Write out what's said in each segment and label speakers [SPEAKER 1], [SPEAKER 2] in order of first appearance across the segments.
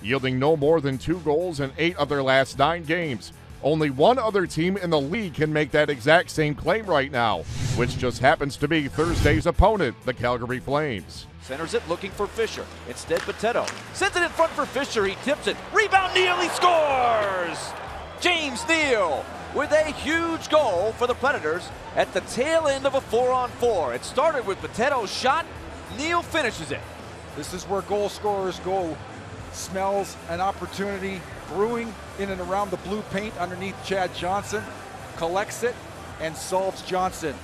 [SPEAKER 1] yielding no more than 2 goals in 8 of their last 9 games. Only one other team in the league can make that exact same claim right now, which just happens to be Thursday's opponent, the Calgary Flames.
[SPEAKER 2] Centers it, looking for Fisher. Instead, Potato sends it in front for Fisher. He tips it. Rebound, Neal, he scores! James Neal with a huge goal for the Predators at the tail end of a 4-on-4. It started with Potato's shot. Neal finishes it.
[SPEAKER 3] This is where goal scorers go. Smells an opportunity brewing in and around the blue paint underneath Chad Johnson. Collects it and solves Johnson.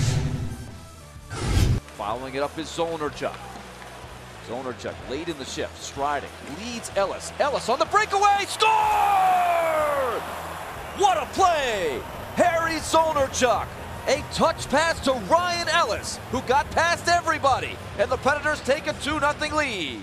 [SPEAKER 2] Following it up is Zonerchuk. Zonerchuk late in the shift, striding, leads Ellis. Ellis on the breakaway, score! What a play! Harry Zonerchuk. A touch pass to Ryan Ellis, who got past everybody, and the Predators take a 2-0 lead.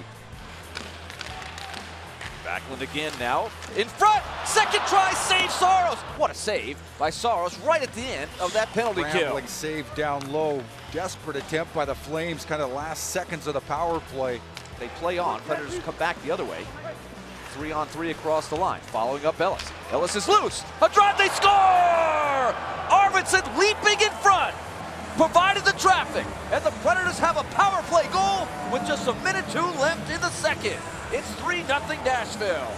[SPEAKER 2] Backlund again now, in front, second try, save Saros. What a save by Saros right at the end of that penalty kill.
[SPEAKER 3] Save down low, desperate attempt by the Flames, kind of last seconds of the power play.
[SPEAKER 2] They play on, Predators come back the other way. 3-on-3 across the line, following up Ellis. Ellis is loose, a drive, they score! Arvidsson leaping in front, provided the traffic, and the Predators have a power play goal with just 1:02 left in the second. It's 3-0 Nashville.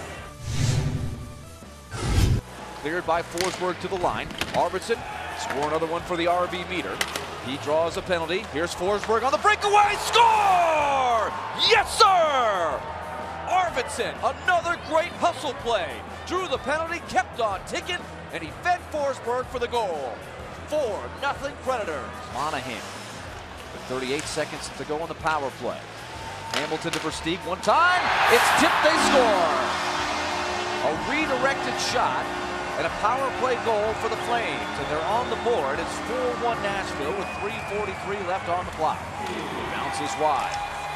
[SPEAKER 2] Cleared by Forsberg to the line. Arvidsson score another one for the RB meter. He draws a penalty. Here's Forsberg on the breakaway. Score! Yes, sir! Arvidsson, another great hustle play. Drew the penalty, kept on ticking, and he fed Forsberg for the goal. 4-0 Predators. Monahan with 38 seconds to go on the power play. Hamilton to Versteeg one time. It's tipped, they score. A redirected shot and a power play goal for the Flames. And they're on the board. It's 4-1 Nashville with 3:43 left on the clock. Bounces wide.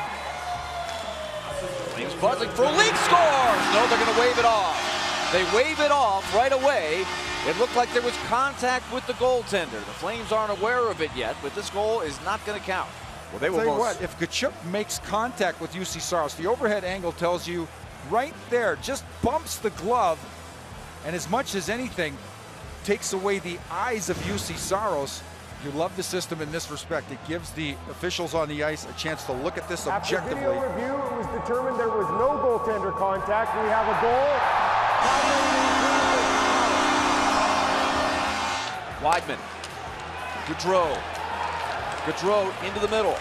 [SPEAKER 2] Flames buzzing for a lead, scores! No, they're going to wave it off. They wave it off right away. It looked like there was contact with the goaltender. The Flames aren't aware of it yet, but this goal is not going to count.
[SPEAKER 3] Well, they will tell you what, if Tkachuk makes contact with Juuse Saros, the overhead angle tells you right there, just bumps the glove, and as much as anything, takes away the eyes of Juuse Saros. You love the system in this respect. It gives the officials on the ice a chance to look at this objectively.
[SPEAKER 4] After video review, it was determined there was no goaltender contact. We have a goal.
[SPEAKER 2] Weidman. Gaudreau. Gaudreau into the middle.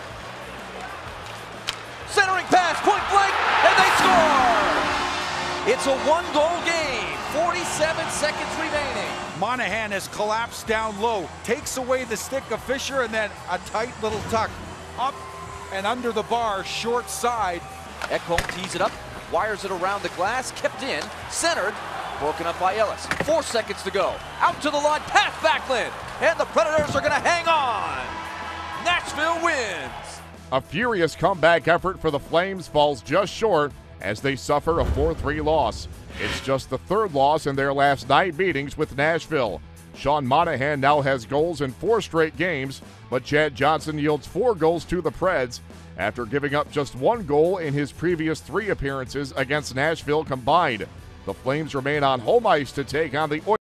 [SPEAKER 2] Centering pass, point blank, and they score! It's a 1-goal game, 47 seconds remaining.
[SPEAKER 3] Monahan has collapsed down low, takes away the stick of Fisher, and then a tight little tuck up and under the bar, short side.
[SPEAKER 2] Ekholm tees it up, wires it around the glass, kept in, centered, broken up by Ellis. 4 seconds to go. Out to the line, past Backlund, and the Predators are going to hang on. Nashville wins.
[SPEAKER 1] A furious comeback effort for the Flames falls just short as they suffer a 4-3 loss. It's just the 3rd loss in their last 9 meetings with Nashville. Sean Monahan now has goals in 4 straight games, but Chad Johnson yields 4 goals to the Preds after giving up just 1 goal in his previous 3 appearances against Nashville combined. The Flames remain on home ice to take on the Oilers.